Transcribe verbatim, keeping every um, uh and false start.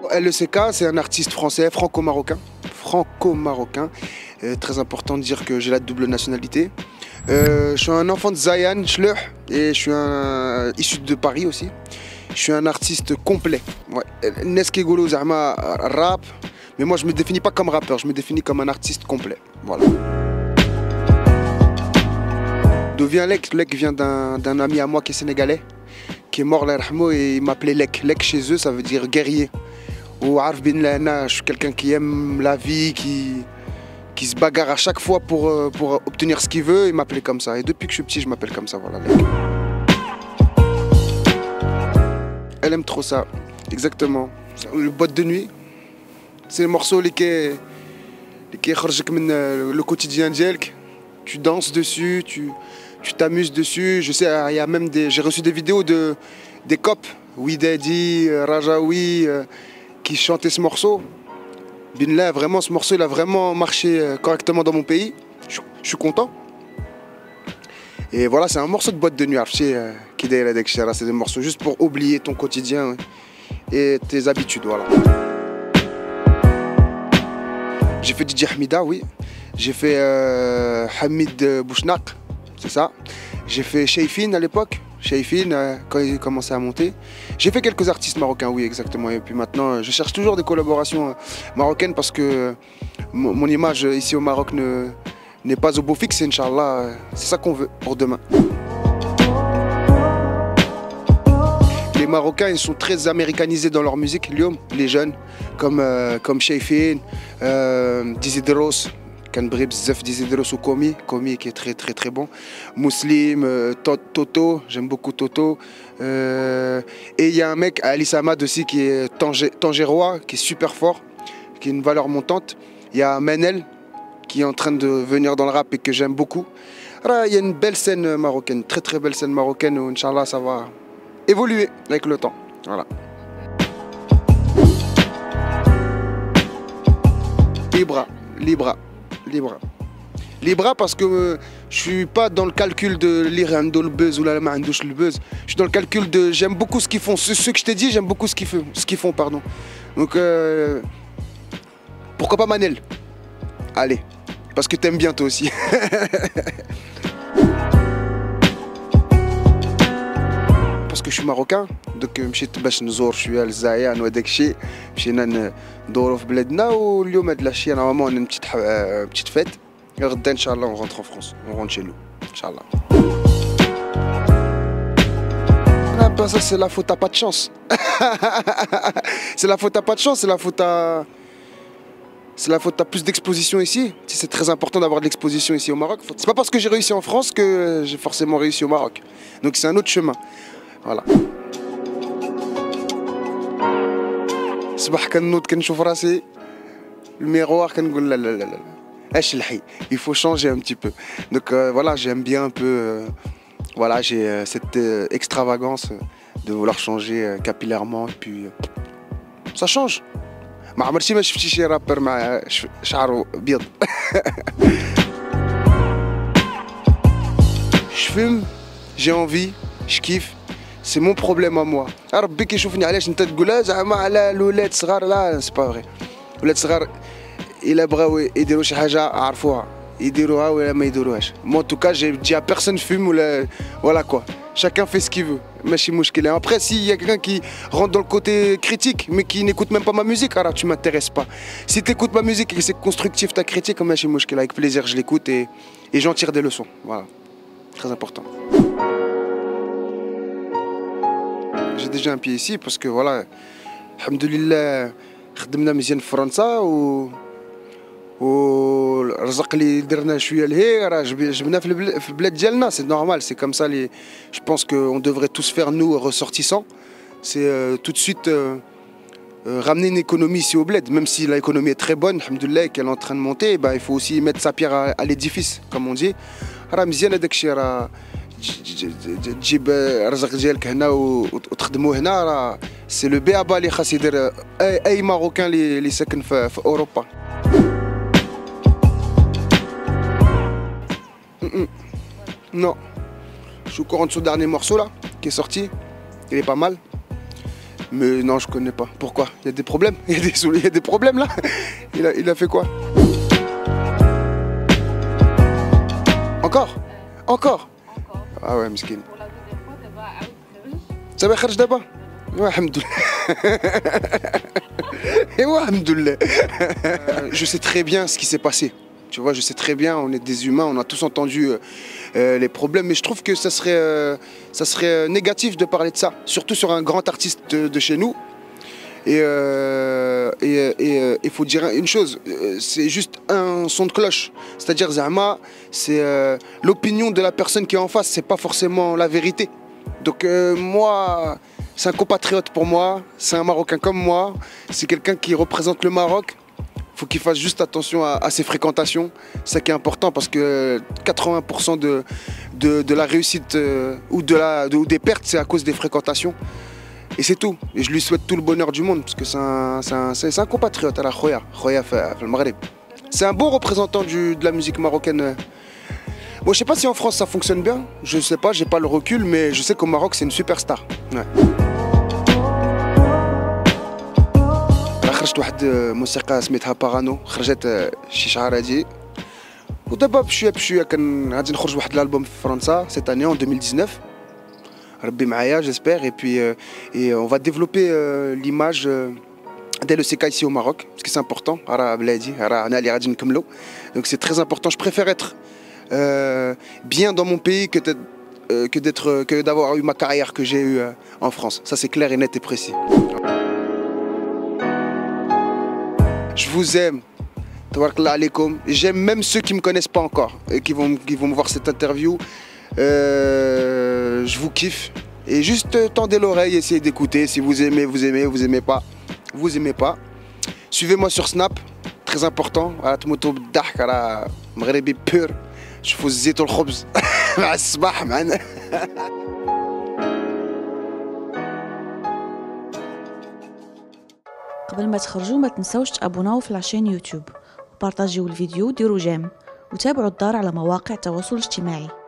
L E C K, c'est un artiste français, franco-marocain. Franco-marocain. Euh, très important de dire que j'ai la double nationalité. Euh, je suis un enfant de Zayan, Chleuh, et je suis un, issu de Paris aussi. Je suis un artiste complet. Ouais. Neskegolo Zama rap, mais moi je me définis pas comme rappeur, je me définis comme un artiste complet. Voilà. D'où vient Lek? Lek vient d'un ami à moi qui est sénégalais, qui est mort là, et il m'appelait Lek. Lek chez eux, ça veut dire guerrier. Ou Arf bin Lana, je suis quelqu'un qui aime la vie, qui, qui se bagarre à chaque fois pour, pour obtenir ce qu'il veut. Il m'appelait comme ça. Et depuis que je suis petit, je m'appelle comme ça. Voilà, Lek. Elle aime trop ça, exactement. Le boîte de nuit, c'est le morceau qui est le quotidien d'Elk. Tu danses dessus, tu tu t'amuses dessus. Je sais, il y a même des, j'ai reçu des vidéos de des copes, Oui Daddy, Rajaoui, euh, qui chantaient ce morceau. Binlah, vraiment, ce morceau, il a vraiment marché correctement dans mon pays. Je, je suis content. Et voilà, c'est un morceau de boîte de nuit. C'est des morceaux juste pour oublier ton quotidien et tes habitudes. Voilà. J'ai fait D J Hamida, oui. J'ai fait euh, Hamid Bouchnak, c'est ça. J'ai fait Sheifin à l'époque, Sheifin euh, quand il commençait à monter. J'ai fait quelques artistes marocains, oui, exactement. Et puis maintenant, je cherche toujours des collaborations marocaines parce que mon image ici au Maroc ne n'est pas au beau fixe, Inch'Allah. C'est ça qu'on veut pour demain. Les Marocains, ils sont très américanisés dans leur musique, les jeunes, comme, euh, comme Sheifin, euh, Dizidros, Kanbrib, Zef Dizidros ou Komi, Komi qui est très très très bon. Muslim, euh, Toto, j'aime beaucoup Toto. Euh, et il y a un mec, Ali Samad aussi, qui est Tangé, Tangérois, qui est super fort, qui a une valeur montante. Il y a Menel, qui est en train de venir dans le rap et que j'aime beaucoup. Alors, il y a une belle scène marocaine, très très belle scène marocaine où Inch'Allah ça va évoluer avec le temps. Voilà. Libra, Libra, Libra. Libra parce que euh, je suis pas dans le calcul de lire un le buzz ou la main le buzz. Je suis dans le calcul de j'aime beaucoup ce qu'ils font. Ceux, ceux que je t'ai dit, j'aime beaucoup ce qu'ils font, ce qu'ils font, pardon. Donc euh, pourquoi pas Manel? Allez, parce que t'aimes bien toi aussi. Parce que je suis marocain, donc مشيت باش نزور شويه الجزائر وداك الشيء مشينا ندورو في بلادنا واليوم هاد العشيه نورمالمون une petite petite fête et غدا ان شاء الله on rentre en France, on rentre chez nous, Inch'Allah. Ah ben ça c'est la faute à pas de chance. C'est la faute à pas de chance, c'est la faute à c'est la faute à plus d'exposition ici. C'est très important d'avoir de l'exposition ici au Maroc. C'est pas parce que j'ai réussi en France que j'ai forcément réussi au Maroc. Donc c'est un autre chemin. Voilà. الصباح كنوض كنشوف راسي الميغوار كنقول لا لا لا لا اش الحي. Il faut changer un petit peu. Donc euh, voilà, j'aime bien un peu euh, voilà, j'ai euh, cette euh, extravagance de vouloir changer euh, capillairement et puis euh, ça change. ما عمرتي ما شفتي شي رابر مع شعره بيض. Je fume, j'ai envie, je kiffe. C'est mon problème à moi. ربي كيشوفني علاش انت تقول زعما على الولاد صغار لا سي با فري. ولاد صغار الا بغاو يديروا شي حاجه عرفوها يديروها ولا ما يديروهاش. Moi en tout cas, j'ai dit à personne fume ou la... voilà quoi. Chacun fait ce qu'il veut. ماشي مشكل. Après s'il y a quelqu'un qui rentre dans le côté critique mais qui n'écoute même pas ma musique, alors tu m'intéresses pas. Si tu écoutes ma musique et que c'est constructif ta critique, ماشي مشكل. Avec plaisir, je l'écoute et et j'en tire des leçons. Voilà. Très important. J'ai déjà un pied ici parce que voilà, alhamdoulilah, خدمنا مزيان في فرنسا و والرزق اللي درنا شويه لهيه راه جبنا في البلاد ديالنا. C'est normal, c'est comme ça. Les... Je pense qu'on devrait tous faire, nous, ressortissants. C'est euh, tout de suite euh, euh, ramener une économie ici au bled. Même si l'économie est très bonne, alhamdoulilah, et qu'elle est en train de monter, bah, il faut aussi mettre sa pierre à, à l'édifice, comme on dit. راه مزيان هذاك الشيء راه تجيب الرزق ديالك هنا وتخدموه هنا راه سي لو بي ابا اللي خاص يدير اي اي ماروكان اللي ساكن في, في اوروبا. Non, je suis encore en dessous du dernier morceau là qui est sorti, il est pas mal. Mais non, je connais pas. Pourquoi? Il y a des problèmes? Il y a des, il y a des problèmes là? il, a, il a fait quoi? Encore? Encore? Ah ouais, miskin. Ça va خرج دابا؟ الحمد لله. الحمد لله. Je sais très bien ce qui s'est passé. Tu vois, je sais très bien, on est des humains, on a tous entendu euh, les problèmes, mais je trouve que ça serait, euh, ça serait négatif de parler de ça, surtout sur un grand artiste de, de chez nous. Et il euh, et, et, et faut dire une chose, c'est juste un son de cloche. C'est-à-dire, Zahma, c'est euh, l'opinion de la personne qui est en face, c'est pas forcément la vérité. Donc euh, moi, c'est un compatriote pour moi, c'est un Marocain comme moi, c'est quelqu'un qui représente le Maroc. Il faut qu'il fasse juste attention à, à ses fréquentations. C'est ça qui est important parce que quatre-vingts pour cent de, de, de la réussite euh, ou, de la, de, ou des pertes, c'est à cause des fréquentations. Et c'est tout. Et je lui souhaite tout le bonheur du monde parce que c'est un, un, un compatriote à la Khoya, Khoya le Maghreb. C'est un bon représentant du, de la musique marocaine. Bon, je sais pas si en France ça fonctionne bien. Je sais pas, j'ai pas le recul, mais je sais qu'au Maroc c'est une superstar. Ouais. خرجت واحد موسيقى سميتها بارانو، خرجت شي شهر هادي ودابا بشويه بشويه كان غادي نخرج واحد الالبوم في فرنسا cette année en deux mille dix-neuf. ربي معايا j'espère et puis euh, et on va développer euh, l'image euh, dès le C K ici au Maroc parce que c'est important. راه بلادي راه انا اللي غادي نكملو. Donc c'est très important, je préfère être euh, bien dans mon pays que d'être euh, que d'être que d'avoir eu ma carrière que j'ai eue euh, en France. Ça c'est clair et net et précis. Je vous aime, tabarakallah alaikum. J'aime même ceux qui ne me connaissent pas encore et qui vont, qui vont me voir cette interview. Euh, je vous kiffe. Et juste tendez l'oreille, essayez d'écouter. Si vous aimez, vous aimez, vous aimez pas, vous aimez pas. Suivez-moi sur Snap, très important. مغربي pur. شوفوا الزيت والخبز مع الصباح معنا. قبل ما تخرجوا ما تنسوش تابوناو في لاشين يوتيوب وبارطاجيو الفيديو وديروا جيم وتابعوا الدار على مواقع التواصل الاجتماعي.